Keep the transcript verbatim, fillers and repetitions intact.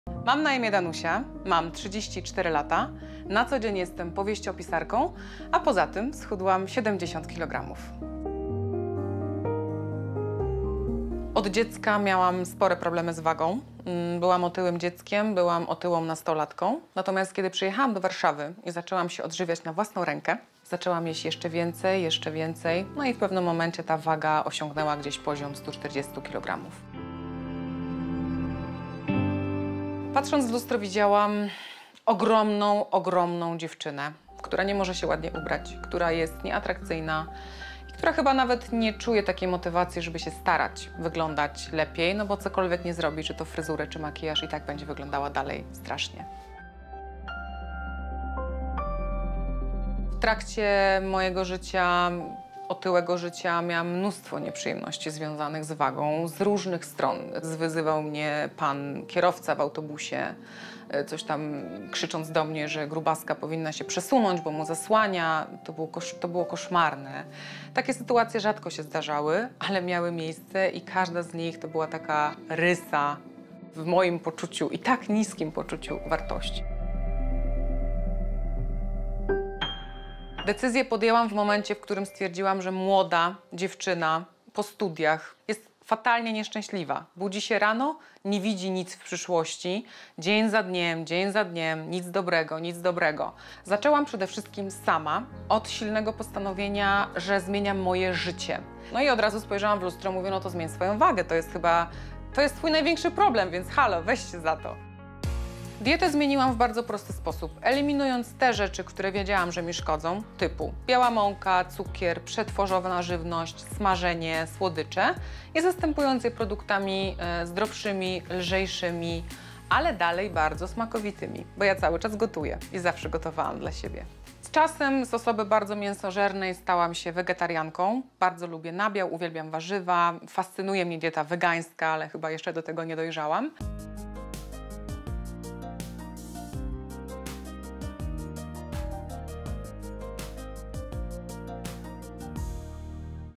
Mam na imię Danusia, mam trzydzieści cztery lata, na co dzień jestem powieściopisarką, a poza tym schudłam siedemdziesiąt kilogramów. Od dziecka miałam spore problemy z wagą. Byłam otyłym dzieckiem, byłam otyłą nastolatką. Natomiast kiedy przyjechałam do Warszawy i zaczęłam się odżywiać na własną rękę, zaczęłam jeść jeszcze więcej, jeszcze więcej, no i w pewnym momencie ta waga osiągnęła gdzieś poziom stu czterdziestu kilogramów. Patrząc w lustro widziałam ogromną, ogromną dziewczynę, która nie może się ładnie ubrać, która jest nieatrakcyjna, która chyba nawet nie czuje takiej motywacji, żeby się starać wyglądać lepiej, no bo cokolwiek nie zrobi, czy to fryzurę, czy makijaż, i tak będzie wyglądała dalej strasznie. W trakcie mojego życia, otyłego życia, miałam mnóstwo nieprzyjemności związanych z wagą z różnych stron. Zwyzywał mnie pan kierowca w autobusie, coś tam krzycząc do mnie, że grubaska powinna się przesunąć, bo mu zasłania. To było, kosz to było koszmarne. Takie sytuacje rzadko się zdarzały, ale miały miejsce i każda z nich to była taka rysa w moim poczuciu i tak niskim poczuciu wartości. Decyzję podjęłam w momencie, w którym stwierdziłam, że młoda dziewczyna po studiach jest fatalnie nieszczęśliwa. Budzi się rano, nie widzi nic w przyszłości. Dzień za dniem, dzień za dniem, nic dobrego, nic dobrego. Zaczęłam przede wszystkim sama od silnego postanowienia, że zmieniam moje życie. No i od razu spojrzałam w lustro, mówię, no to zmień swoją wagę, to jest chyba, to jest twój największy problem, więc halo, weź się za to. Dietę zmieniłam w bardzo prosty sposób, eliminując te rzeczy, które wiedziałam, że mi szkodzą, typu biała mąka, cukier, przetworzona żywność, smażenie, słodycze, i zastępując je produktami e, zdrowszymi, lżejszymi, ale dalej bardzo smakowitymi, bo ja cały czas gotuję i zawsze gotowałam dla siebie. Z czasem z osoby bardzo mięsożernej stałam się wegetarianką. Bardzo lubię nabiał, uwielbiam warzywa, fascynuje mnie dieta wegańska, ale chyba jeszcze do tego nie dojrzałam.